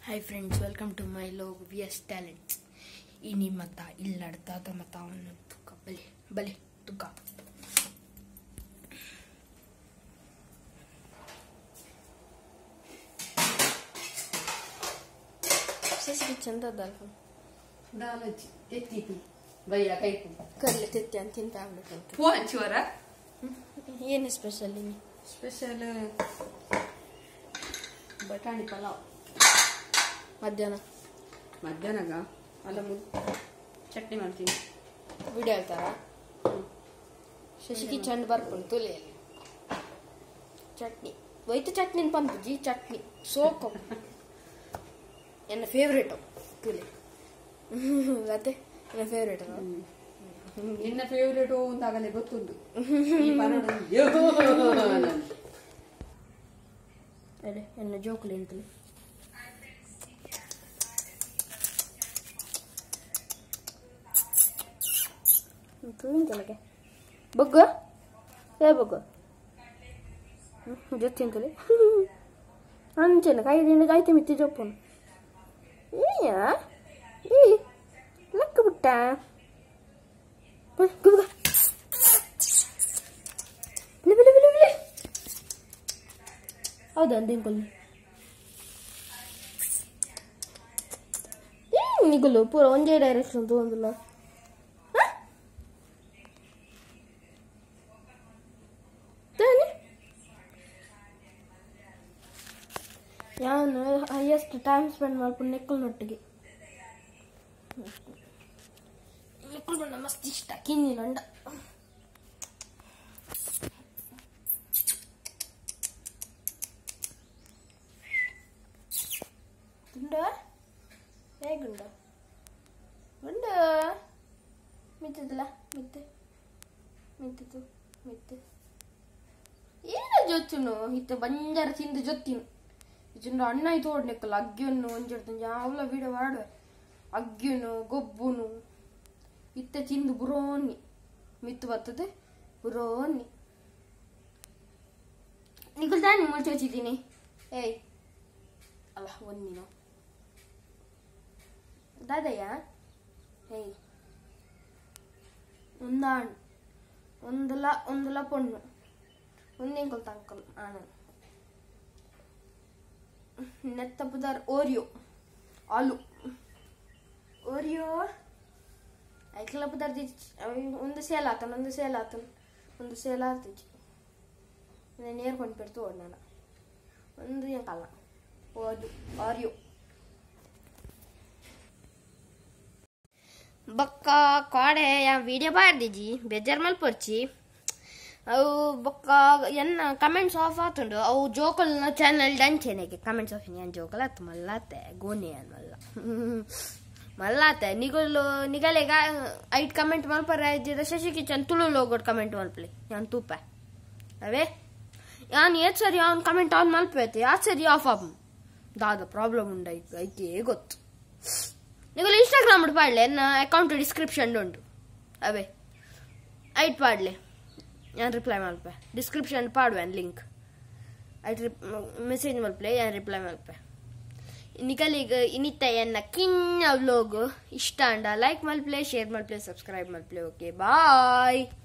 Hi friends, welcome to my log VS Talents. Ini mata illarta ta mata avanu tukka bale tukka. Sesi chanda dalko. Dalaji tettipi. Vaya kaiku. Karle tetti antinta avnu. Puan chora. Yene special ini. Special batani palav. ಮಧ್ಯಾಹ್ನಗ ಅಲ್ಲ ಚಟ್ನಿ ಮಾಡ್ತೀನಿ video ಹೇಳ್ತಾರ ಶಶಿಕಿ ಚಂಡ್ ಬರ್ಕೊಂಡು ತುಲೆ ಚಟ್ನಿ ವೈತ ಚಟ್ನಿ ಪಂಪುಜಿ ಚಟ್ನಿ ಸೋಕೊ ಎನ್ನ favourite ತುಲೆ ಅದೇ ಎನ್ನ favourite ನಿನ್ನ favourite ಅಂತಾಗಲೇ ಗೊತ್ತುಂಟು ಅದೇ ಎನ್ನ ಜೋಕುಲಿ ಅಂತಲೇ lagi bogo bogo jottintule anjena kaydina gaite mitti joppon iya lakka butta bogo bile hauda andinkolli nigulu pura onje direction tondula ನಾನು ಹೈಯೆಸ್ಟ್ ಟೈಮ್ ಸ್ಪೆಂಡ್ ಮಾಡ್ಕೊಂಡು ನೆಕ್ಕಲ್ನೊಟ್ಟಿಗೆ ನೆಕ್ಕಲ್ ಬಣ್ಣ ಮಸ್ತ್ ಇಷ್ಟ ಕಿನ್ನಿ ನಂಡ ಗುಂಡ ಗುಂಡ ಗುಂಡ ಮಿತ್ತದಲ್ಲ ಮಿತ್ತಿತ್ತು ಏನ ಜೊತ್ತುನು ಇತ್ತ ಬಂಜಾರ ತಿಂದು ಜೊತ್ತಿನು ಇನ್ನು ಅಣ್ಣ ಇದು ಓಡ್ನೆಕ್ಕಲ್ಲ ಅಗ್ಗಿಯನ್ನು ಒಂಜಿಡ್ತಾನೆ ಯಾವಲ ವೀಡಿಯೋ ಮಾಡುವೆ ಅಗ್ಗಿನು ಗೊಬ್ಬುನು ಇತ್ತ ತಿಂದು ಬುರೋನಿ ಮಿತ್ತು ಬರ್ತದೆ ಬುರೋನಿ ನಿಗಲ್ದಾನಿ ಮುಳ್ಚಿ ಹಚ್ಚಿದ್ದೀನಿ ಏಯ್ ಅಲ್ಲ ಒಂದಿನ ದಾದಯ್ಯ ಏಯ್ ಒಂದಾಣ್ ಒಂದಲ ಪೊಣ್ಣು ಒಂದಿಂಕಲ್ ತಂಕಲ್ ಆನಂದ್ ನೆತ್ತಪುದಾರ್ ಓರಿಯೋ ಆಲು ಓರಿಯೋ ಐಕ್ಲ ಪುದಾರ್ ಒಂದು ಸೇಲ್ ಆತನ ಒಂದು ಸೇಲ್ ಆತಿಜಿ ನೇರ್ಕೊಂಡು ಬಿಡ್ತು ಓಡ್ ನಾನು ಒಂದು ಎಂಕಲ್ಲ ಆರಿಯೋ ಬಕ್ಕ ಕಾಡೆ ಯಾ ವಿಡಿಯೋ ಬಾರ್ದಿಜಿ ಬೇಜಾರ್ ಮಲ್ಪೊರ್ಚಿ ಅವು ಬೊಕ್ಕ ಎನ್ನ ಕಮೆಂಟ್ಸ್ ಆಫ್ ಆತುಂಡು ಅವು ಜೋಕಲ್ನ ಚಾನಲ್ ಡಂಚೆನೆಗೆ ಕಮೆಂಟ್ಸ್ ಆಫ್ ನಾನು ಜೋಕಲ್ ಆತು ಮಲ್ಲಾತೆ ಗೋನೆ ಮಲ್ಲಾತೆ ನಿಗಲೆಗ ಐಟ್ ಕಮೆಂಟ್ ಮಲ್ಪರ ಇದ್ದಿದ್ದ ಶಶಿ ಕಿಚನ್ ತುಳು ಲೋಗೋಡ್ ಕಮೆಂಟ್ ಮಲ್ಪಲಿ ನಾನು ತೂಪ ಅವೇ ನಾನು ಏತ್ ಸರಿ ಅವ್ನು ಕಮೆಂಟ್ ಆನ್ ಮಲ್ಪೈತೆ ಯಾತ್ ಸರಿ ಆಫ್ ಆಪ್ ದಾದ ಪ್ರಾಬ್ಲಮ್ ಉಂಡ ಐತೆ ಗೊತ್ತು ನಿಗಲು ಇನ್ಸ್ಟಾಗ್ರಾಮ್ ಪಾಡ್ಲೆ ಎನ್ನ ಅಕೌಂಟ್ ಡಿಸ್ಕ್ರಿಪ್ಷನ್ ಉಂಟು ಅವೇ ಐಟ್ ಪಾಡ್ಲೆ ഞാൻ റിപ്ലൈ മൽപ്പെ ഡിസ്ക്രിപ്ഷൻ പാടുവാൻ ലിങ്ക് ಆಯ್ತು ಮೆಸೇಜ್ ಮಲ್ಪಲೆ ഞാൻ ರಿಪ್ಲೈ ಮಲ್ಪೆ ನಿಕಲಿಗೆ ಇನ್ನಿತ್ತ ಎನ್ನ ಕಿನ್ನ ವ್ಲೋಗ್ ಇಷ್ಟ ಅಂಡ ಲೈಕ್ ಮಲ್ಪಲೆ ಶೇರ್ ಮಲ್ಪಲೆ ಸಬ್ಸ್ಕ್ರೈಬ್ ಮಲ್ಪಲೆ ಓಕೆ ಬಾಯ್.